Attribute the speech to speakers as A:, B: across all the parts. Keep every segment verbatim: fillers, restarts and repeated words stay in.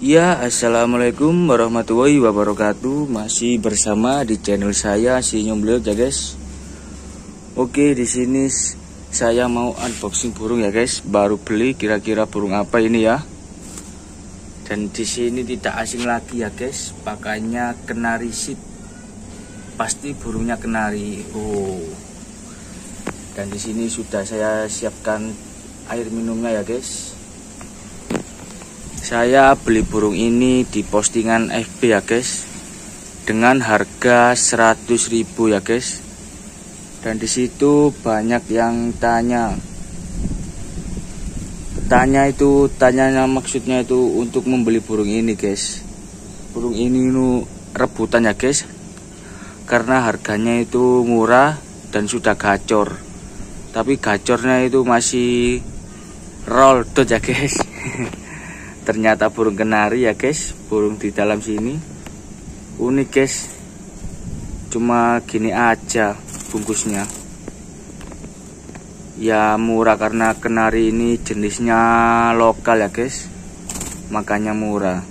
A: Ya, assalamualaikum warahmatullahi wabarakatuh. Masih bersama di channel saya Senyum Blog ya guys. Oke, di sini saya mau unboxing burung ya guys. Baru beli, kira-kira burung apa ini ya? Dan di sini tidak asing lagi ya guys. Pakainya kenari sheep. Pasti burungnya kenari. Oh. Dan di sini sudah saya siapkan air minumnya ya guys. Saya beli burung ini di postingan F B ya guys, dengan harga seratus ribu ya guys. Dan di situ banyak yang tanya. Tanya itu, tanyanya maksudnya itu untuk membeli burung ini guys. Burung ini nu rebutan ya guys, karena harganya itu murah dan sudah gacor. Tapi gacornya itu masih roll dot ya guys. Ternyata burung kenari ya guys, burung di dalam sini unik guys. Cuma gini aja bungkusnya. Ya murah karena kenari ini jenisnya lokal ya guys, makanya murah.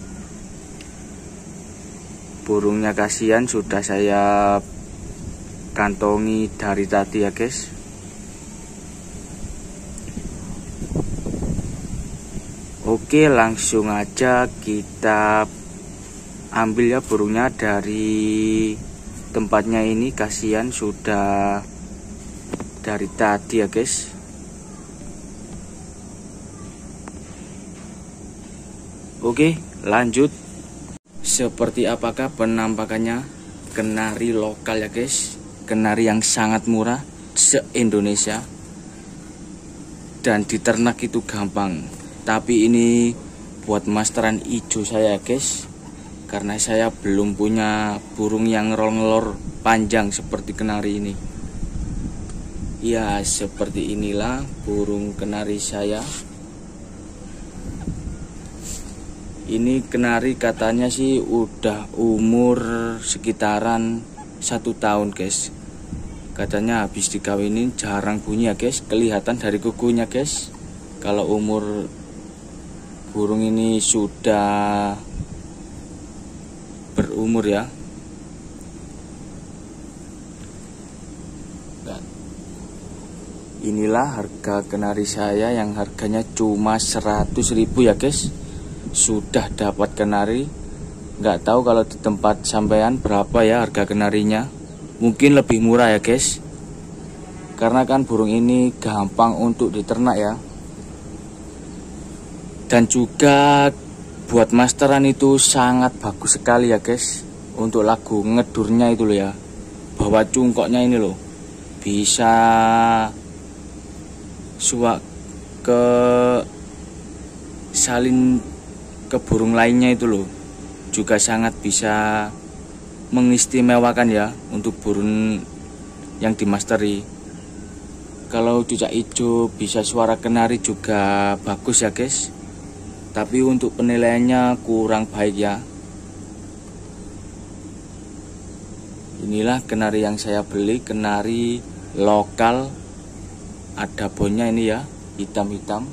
A: Burungnya kasihan, sudah saya kantongi dari tadi ya guys. Oke, langsung aja kita ambil ya burungnya dari tempatnya ini. Kasihan sudah dari tadi ya guys. Oke, lanjut. Seperti apakah penampakannya kenari lokal ya guys? Kenari yang sangat murah se-Indonesia, dan diternak itu gampang. Tapi ini buat masteran hijau saya guys, karena saya belum punya burung yang ngelor panjang seperti kenari ini. Ya seperti inilah burung kenari saya. Ini kenari katanya sih udah umur sekitaran satu tahun guys. Katanya habis dikawinin, jarang bunyi ya guys. Kelihatan dari kukunya guys. Kalau umur burung ini sudah berumur ya. Inilah harga kenari saya yang harganya cuma seratus ribu ya guys. Sudah dapat kenari. Nggak tahu kalau di tempat sampean berapa ya harga kenarinya. Mungkin lebih murah ya guys, karena kan burung ini gampang untuk diternak ya. Dan juga buat masteran itu sangat bagus sekali ya guys. Untuk lagu ngedurnya itu loh ya, bawa cungkoknya ini loh, bisa suak ke salin ke burung lainnya itu loh. Juga sangat bisa mengistimewakan ya untuk burung yang dimasteri. Kalau cucak hijau bisa suara kenari juga bagus ya guys. Tapi untuk penilaiannya kurang baik ya. Inilah kenari yang saya beli, kenari lokal. Ada bonnya ini ya, hitam-hitam.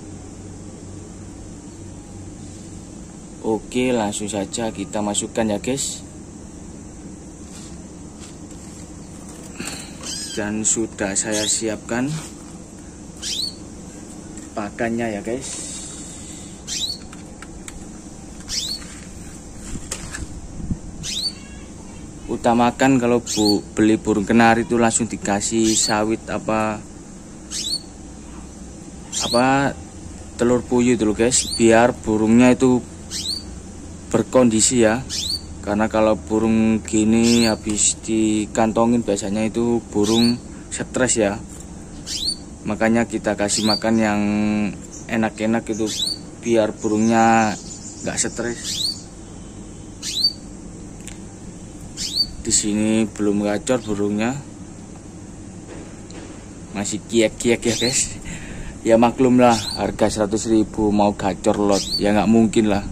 A: Oke, langsung saja kita masukkan ya guys. Dan sudah saya siapkan pakannya ya guys. Utamakan kalau bu, beli burung kenari itu langsung dikasih sawit apa apa telur puyuh itu loh guys, biar burungnya itu berkondisi ya. Karena kalau burung gini habis dikantongin biasanya itu burung stres ya. Makanya kita kasih makan yang enak-enak itu biar burungnya nggak stres. Di sini belum gacor burungnya, masih kiek-kiek ya guys. Ya maklum lah, harga seratus ribu mau gacor lot ya nggak mungkin lah.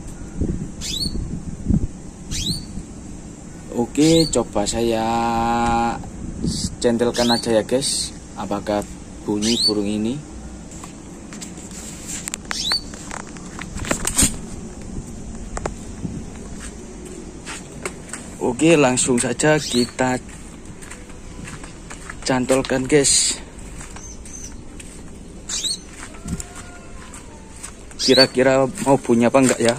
A: Oke, coba saya centelkan aja ya guys, apakah bunyi burung ini. Oke, langsung saja kita cantolkan guys. Kira-kira mau bunyi apa enggak ya?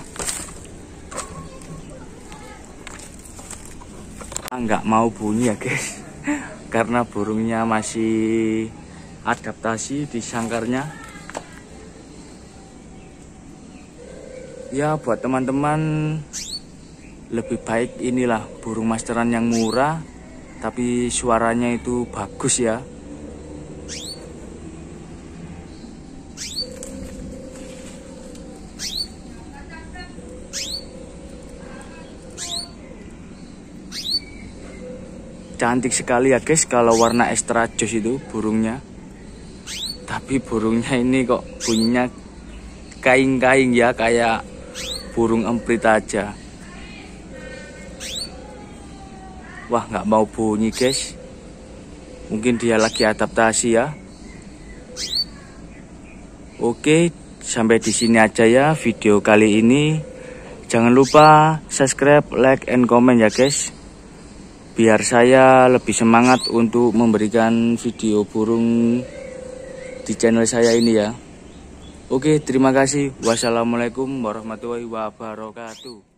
A: Enggak mau bunyi ya guys, karena burungnya masih adaptasi di sangkarnya. Ya buat teman-teman, lebih baik inilah burung masteran yang murah tapi suaranya itu bagus ya. Cantik sekali ya guys kalau warna extra jos itu burungnya. Tapi burungnya ini kok bunyinya kaing-kaing ya, kayak burung emprit aja. Wah, nggak mau bunyi guys. Mungkin dia lagi adaptasi ya. Oke, sampai di sini aja ya video kali ini. Jangan lupa subscribe, like, and comment ya guys, biar saya lebih semangat untuk memberikan video burung di channel saya ini ya. Oke, terima kasih. Wassalamualaikum warahmatullahi wabarakatuh.